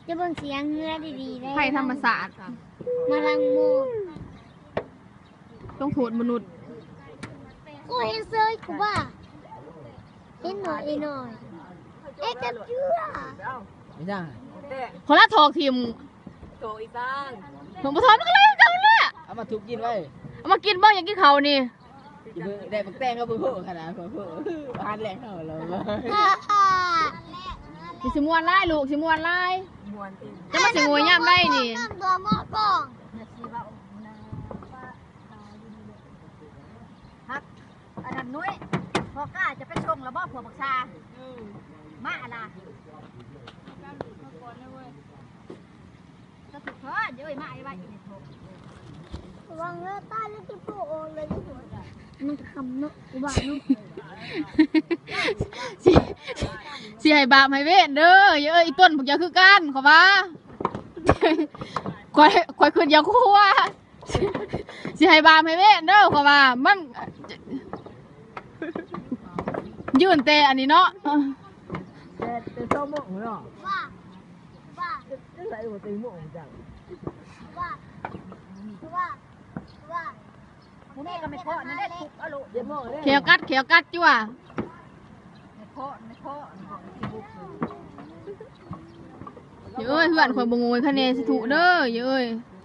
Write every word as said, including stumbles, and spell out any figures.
จะเบิ่งเสียงเงือดีๆได้ไผ่ธรรมศาสตร์มาลังโมต้องโทษมนุษย์กูเห็นเซยกูว่าเห็นหน่อยหน่อยเอ๊ะจะเชื่อไม่ได้ขอละทอกทีมโตอีสานผมมาทอนมันก็เลยกันเลยเอามาทุบกินไว้เอามากินบ้างอย่างกินเขานี่ได้บักแตงก็เพิ่มขนาดเพิ่มทานแรงเขาเลยสิสมวนไล่ลูกสิมวนไล่จะมาสิงวยย่ำได้นี่ตัวหม้อกองฮักอันนั้นนุ้ยพอกล้าจะไปชงแล้วบ่ผัวบักชามาอะไรก็ถูกเถอะเดี๋ยวไอ้มาไอ้ใบอีกวางเงือใต้แล้วจะโผล่เลยมันคำเนาะกูบ้าเนาะสิสิให้บาปให้เว้นเด้อเยอะอีต้นพวกอย่าคือกันขอว่าคอยคอยขึ้นอย่าคู่ว่าสิให้บาปให้เว้นเด้อขอว่ามันยืนเตะอันนี้เนาะเตะเตะโซ่หม่งเนาะว่าว่าจะใส่หัวตีหม่งจังว่าว่าว่าผู้นี้ก็ไม่พอนั่นได้ทุกอารมณ์เขียวกัดเขียวกัดจ้วไม่พอไม่พอเยอะเพื่อนคอยบงงวยคะแนนสิถูเด้อเยอะ